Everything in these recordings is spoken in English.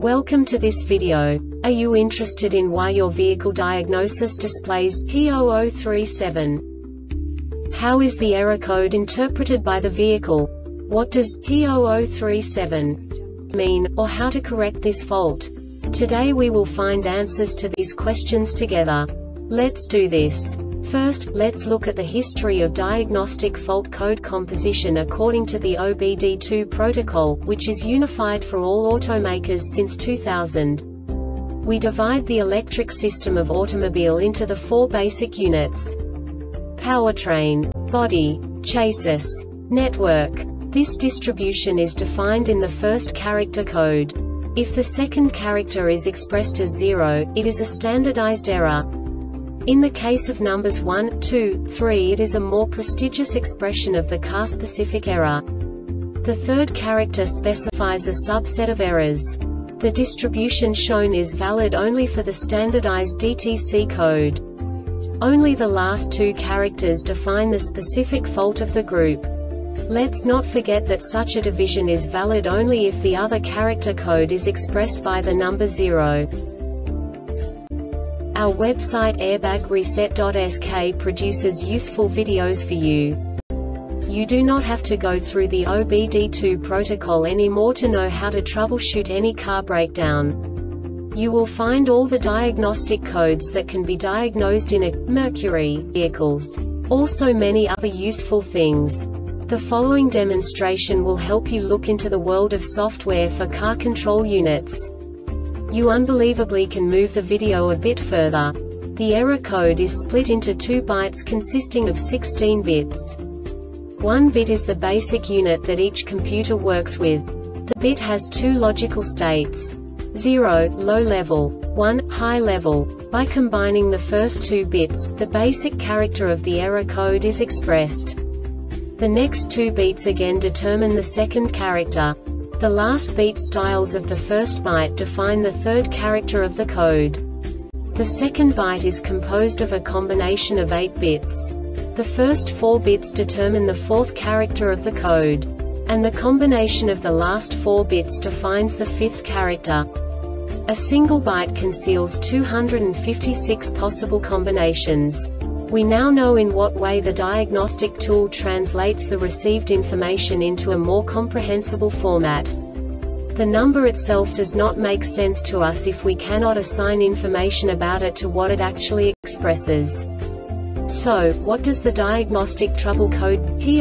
Welcome to this video. Are you interested in why your vehicle diagnosis displays P0037? How is the error code interpreted by the vehicle? What does P0037 mean, or how to correct this fault? Today we will find answers to these questions together. Let's do this. First, let's look at the history of diagnostic fault code composition according to the OBD2 protocol, which is unified for all automakers since 2000. We divide the electric system of automobile into the four basic units: powertrain, body, chassis, network. This distribution is defined in the first character code. If the second character is expressed as 0, it is a standardized error. In the case of numbers 1, 2, 3, it is a more prestigious expression of the car-specific error. The third character specifies a subset of errors. The distribution shown is valid only for the standardized DTC code. Only the last two characters define the specific fault of the group. Let's not forget that such a division is valid only if the other character code is expressed by the number 0. Our website airbagreset.sk produces useful videos for you. You do not have to go through the OBD2 protocol anymore to know how to troubleshoot any car breakdown. You will find all the diagnostic codes that can be diagnosed in a Mercury vehicles. Also many other useful things. The following demonstration will help you look into the world of software for car control units. You unbelievably can move the video a bit further. The error code is split into 2 bytes consisting of 16 bits. 1 bit is the basic unit that each computer works with. The bit has 2 logical states: 0, low level, 1, high level. By combining the first 2 bits, the basic character of the error code is expressed. The next 2 beats again determine the second character. The last beat styles of the first byte define the third character of the code. The second byte is composed of a combination of 8 bits. The first 4 bits determine the fourth character of the code. And the combination of the last 4 bits defines the fifth character. A single byte conceals 256 possible combinations. We now know in what way the diagnostic tool translates the received information into a more comprehensible format. The number itself does not make sense to us if we cannot assign information about it to what it actually expresses. So, what does the diagnostic trouble code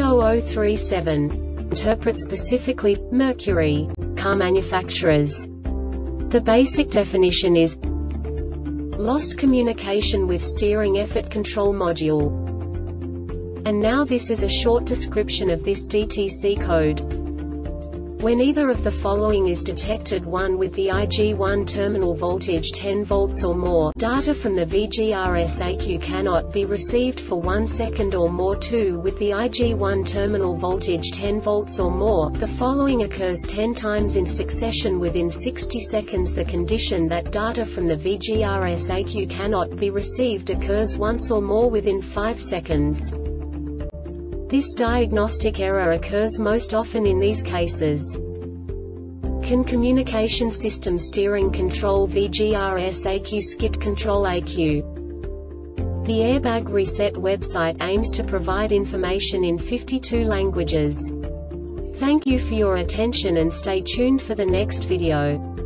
P0037 interpret specifically for Mercury car manufacturers? The basic definition is lost communication with steering effort control module. And now this is a short description of this DTC code. When either of the following is detected: 1 with the IG1 terminal voltage 10 volts or more, data from the VGRS ECU cannot be received for 1 second or more. 2 with the IG1 terminal voltage 10 volts or more, the following occurs 10 times in succession within 60 seconds. The condition that data from the VGRS ECU cannot be received occurs once or more within 5 seconds. This diagnostic error occurs most often in these cases: CAN communication system steering control VGRS ECU skid control ECU. The Airbag Reset website aims to provide information in 52 languages. Thank you for your attention and stay tuned for the next video.